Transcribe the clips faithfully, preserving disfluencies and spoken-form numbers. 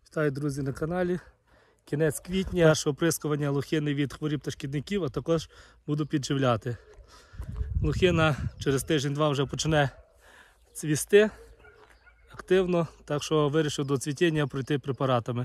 Вітаю, друзі, на каналі. Кінець квітня, наше оприскування лохини від хворіб та шкідників, а також буду підживляти. Лохина через тиждень-два вже почне цвісти активно, так що вирішив до цвітіння пройти препаратами.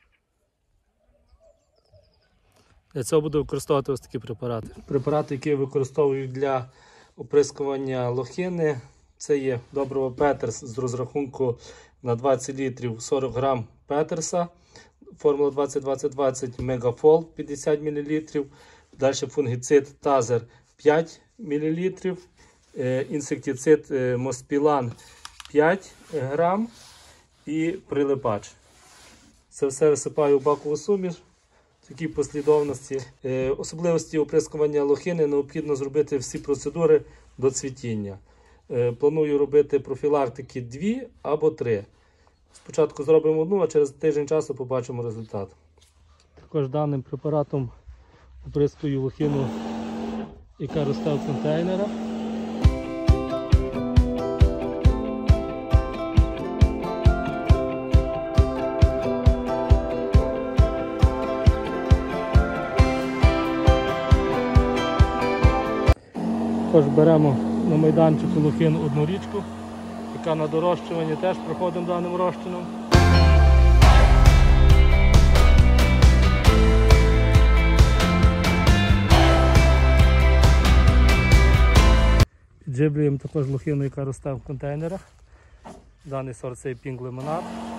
Для цього буду використовувати ось такі препарати. Препарати, які я використовую для оприскування лохини, це є добриво Петерс з розрахунку на двадцять літрів сорок грам Петерса, формула двадцять двадцять двадцять, Мегафол п'ятдесят мілілітрів, далі фунгіцид Тазер п'ять мілілітрів, інсектицид Моспілан п'ять грам і прилипач. Це все висипаю в бакову суміш в такій послідовності. Особливості оприскування лохини необхідно зробити всі процедури до цвітіння. Планую робити профілактики дві або три. Спочатку зробимо одну, а через тиждень часу побачимо результат. Також даним препаратом оприскую лохину, яка росте в контейнерах. Також беремо на майданчику лохину одну річку, яка на дорощуванні теж проходимо даним розчином. Підживлюємо також лохину, яка росте в контейнерах. Даний сорт це Pink Lemonade.